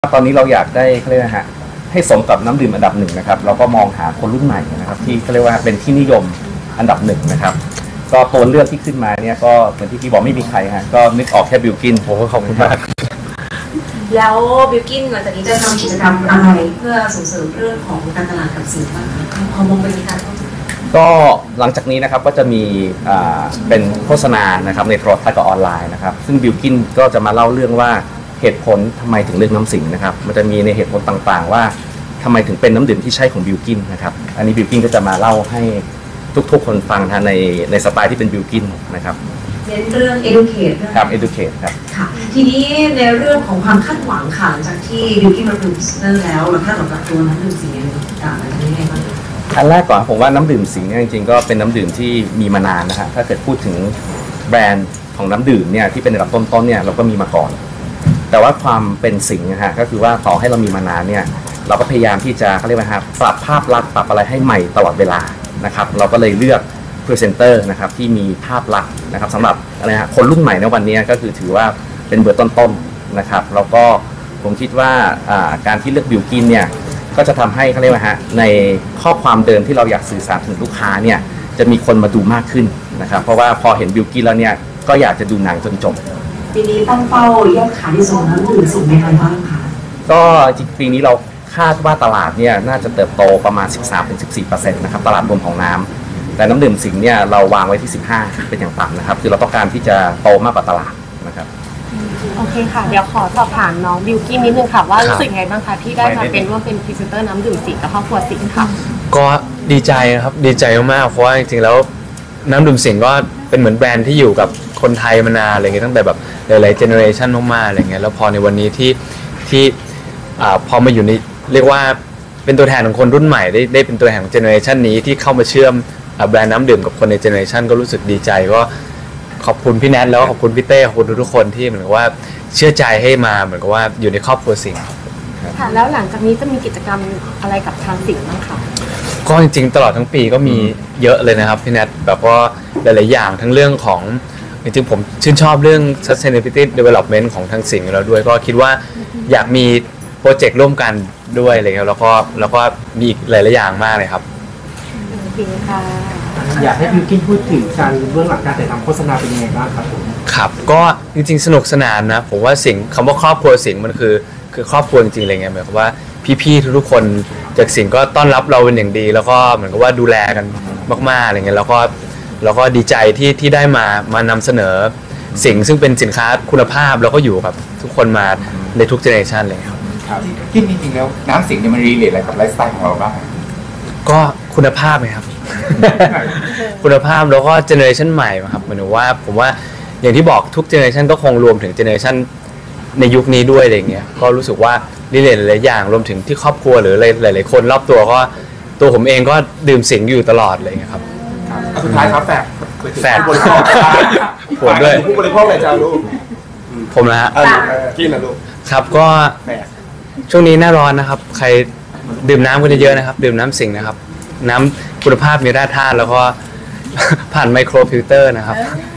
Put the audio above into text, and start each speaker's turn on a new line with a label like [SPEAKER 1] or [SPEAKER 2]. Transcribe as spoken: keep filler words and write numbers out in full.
[SPEAKER 1] ตอนนี้เราอยากได้เขาเรียกนะฮะให้สมกับน้ำดื่มอันดับหนึ่งนะครับเราก็มองหาคนรุ่นใหม่นะครับที่เขาเรียกว่าเป็นที่นิยมอันดับหนึ่งนะครับก็ตัวเลือกที่ขึ้นมาเนี่ยก็เหมือนที่พี่บอกไม่มีใครฮะก็นึกออกแค่บิลกินโอ้ขอบคุณมาก
[SPEAKER 2] แล้วบิลกินหลังจากนี้จะทำกิจกรรมอะไรเพื่อส่งเสริมเรื่องของการตลาดกับสินค้าฮอร์โมนบริการ
[SPEAKER 1] ก็หลังจากนี้นะครับก็จะมีเป็นโฆษณานะครับในโทรทัศน์กับออนไลน์นะครับซึ่งบิลกินก็จะมาเล่าเรื่องว่าเหตุผลทำไมถึงเลือกน้ำสิงนะครับมันจะมีในเหตุผลต่างๆว่าทำไมถึงเป็นน้ำดื่มที่ใช่ของบิลกินนะครับอันนี้บิลกินก็จะมาเล่าให้ทุกๆคนฟังนะในในสไตล์ที่เป็นบิลกินนะครับ
[SPEAKER 2] เน้นเรื่อง educate
[SPEAKER 1] ครับ educate ครับ
[SPEAKER 2] ค่ะทีนี้ในเรื่องของความคาดหวังค่ะหลังจากที่บิลกินมาเป็นพรีเซนเตอร์แล้วเราคาดหวังกับตัวน้ำดื่มสิงต่างๆอะไรยังไงบ้าง
[SPEAKER 1] อันแรกก่อนผมว่าน้ำดื่มสิงเนี่ยจริงๆก็เป็นน้ำดื่มที่มีมานานนะฮะถ้าเกิดพูดถึงแบรนด์ของน้ำดื่มเนี่ยที่เป็นระดับต้นๆเนี่ยเราก็มีมาก่อนแต่ว่าความเป็นสิงนะฮะก็คือว่าต่อให้เรามีมานานเนี่ยเราก็พยายามที่จะเขาเรียกว่าครับปรับภาพลักษณ์ปรับอะไรให้ใหม่ตลอดเวลานะครับเราก็เลยเลือกพรีเซนเตอร์นะครับที่มีภาพลักษณ์นะครับสำหรับอะไรฮะคนรุ่นใหม่ในวันนี้ก็คือถือว่าเป็นเบอร์ต้นๆนะครับแล้วก็ผมคิดว่าการที่เลือกบิลกินเนี่ยก็จะทำให้เขาเรียกว่าฮะในข้อความเดิมที่เราอยากสื่อสารถึงลูกค้าเนี่ยจะมีคนมาดูมากขึ้นนะครับเพราะว่าพอเห็นบิลกินแล้วเนี่ยก็อยากจะดูหนังจนจบ
[SPEAKER 2] ปีนี้ตั้งเป้ายอดขายที่ส่งน้ำดื่มสิงในไทยบ้างค่ะ
[SPEAKER 1] ก็จริงปีนี้เราคาดว่าตลาดเนี่ยน่าจะเติบโตประมาณ สิบสามถึงสิบสี่เปอร์เซ็นต์ นะครับตลาดรวมของน้ำแต่น้ำดื่มสิงเนี่ยเราวางไว้ที่สิบห้าเป็นอย่างต่ำนะครับคือเราต้องการที่จะโตมากกว่าตลาดนะครับ
[SPEAKER 3] โอเคค่ะเดี๋ยวขอสอบถามน้องบิลกิ้นนิดนึงค่ะว่ารู้สึกไงบ้างคะที่ได้มาเป็นร่วมเป็นพรีเซนเตอร์น้ำดื่มสิงกับครอบครัวสิงค่ะ
[SPEAKER 4] ก็ดีใจครับดีใจมากๆเพราะว่าจริงๆแล้วน้ำดื่มสิงก็เป็นเหมือนแบรนด์ที่อยู่กับคนไทยมานานอะไรเงี้ยตั้งแต่แบบหลายๆเจเนอเรชันมากๆอะไรเงี้ยแล้วพอในวันนี้ที่ที่อ่าพอมาอยู่ในเรียกว่าเป็นตัวแทนของคนรุ่นใหม่ได้ได้เป็นตัวแทนของเจเนอเรชันนี้ที่เข้ามาเชื่อมแบรนด์น้ำดื่มกับคนในเจเนอเรชันก็รู้สึกดีใจก็ขอบคุณพี่แนทแล้วขอบคุณพี่เต้ขอบคุณทุกๆคนที่เหมือนกับว่าเชื่อใจให้มาเหมือนกับว่าอยู่ในครอบครัวสิงห์
[SPEAKER 3] ค่ะแล้วหลังจากนี้จะมีกิจกรรมอะไรกับทางสิงห์บ้างคะ
[SPEAKER 4] ก็จริงๆตลอดทั้งปีก็มีเยอะเลยนะครับพี่แนทแบบว่าหลายๆอย่างทั้งเรื่องของจริงๆผมชื่นชอบเรื่อง sustainability development ของทางสิงห์แล้วด้วยก็คิดว่าอยากมีโปรเจกต์ร่วมกันด้วยอะไรเงี้ยแล้วก็แล้วก็มีอีกหลายๆอย่างมากเลยครับ
[SPEAKER 3] โอเคค่ะ
[SPEAKER 5] อยากให้บิลกิ้นพูดถึงการเบื้องหลังการถ่ายทำโฆษณาเป็นยังไงบ้างครับผม
[SPEAKER 4] ครับก็จริงๆสนุกสนานนะผมว่าสิงห์คำว่าครอบครัวสิงห์มันคือคือครอบครัวจริงๆอะไรเงี้ยหมายความว่าพี่ๆทุกๆคนจากสิงห์ก็ต้อนรับเราเป็นอย่างดีแล้วก็เหมือนกับว่าดูแลกันมากๆอะไรเงี้ยแล้วก็แล้วก็ดีใจที่ที่ได้มามานำเสนอสิ่งซึ่งเป็นสินค้าคุณภาพแล้วก็อยู่กับทุกคนมาในทุกเจเนอเรชันเลยครับ
[SPEAKER 6] ครับที่จริงๆแล้วน้ำสิงห์เนี่ยมันรีเลทอะไรกับไลฟ์สไตล์ของเราบ้าง
[SPEAKER 4] ก็คุณภาพไหมครับ คุณภาพแล้วก็เจเนอเรชันใหม่ครับหมายถึงว่าผมว่าอย่างที่บอกทุกเจเนอเรชันก็คงรวมถึงเจเนอเรชันในยุคนี้ด้วยอะไรเงี้ยก็รู้สึกว่ารีเลทหลายอย่างรวมถึงที่ครอบครัวหรือหลายๆคนรอบตัวก็ตัวผมเองก็ดื่มสิงห์อยู่ตลอดอะไรเงี้ยครับ
[SPEAKER 6] สุดท้ายครับแฝด
[SPEAKER 4] แฝด
[SPEAKER 6] ผู้บริโภค
[SPEAKER 4] ผมด้วย
[SPEAKER 6] ผู้บริโภคเลยจ้าลูก
[SPEAKER 4] ผมนะฮะ
[SPEAKER 6] กินนะลูก
[SPEAKER 4] ครับก็ช่วงนี้หน้าร้อนนะครับใครดื่มน้ำกันเยอะๆนะครับดื่มน้ำสิงห์นะครับน้ำคุณภาพมีแร่ธาตุแล้วก็ผ่านไมโครฟิลเตอร์นะครับ